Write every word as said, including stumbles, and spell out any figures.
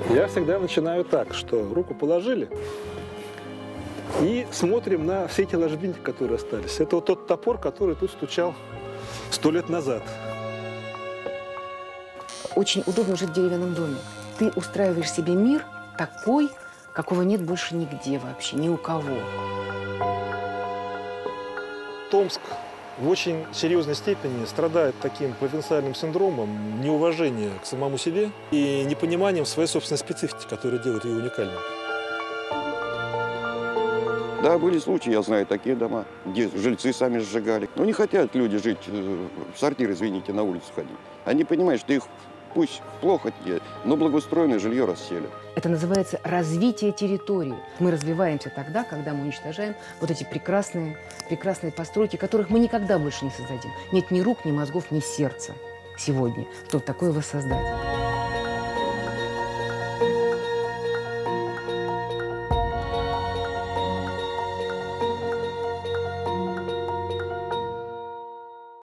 Я всегда начинаю так, что руку положили и смотрим на все эти ложбинки, которые остались. Это вот тот топор, который тут стучал сто лет назад. Очень удобно жить в деревянном доме. Ты устраиваешь себе мир такой, какого нет больше нигде вообще, ни у кого. Томск в очень серьезной степени страдает таким провинциальным синдромом неуважения к самому себе и непониманием своей собственной специфики, которая делает ее уникальной. Да, были случаи, я знаю, такие дома, где жильцы сами сжигали. Но не хотят люди жить, в сортир, извините, на улицу ходить. Они понимают, что их пусть плохо, но благоустроенное жилье расселят. Это называется развитие территории. Мы развиваемся тогда, когда мы уничтожаем вот эти прекрасные, прекрасные постройки, которых мы никогда больше не создадим. Нет ни рук, ни мозгов, ни сердца сегодня, чтобы такое воссоздать.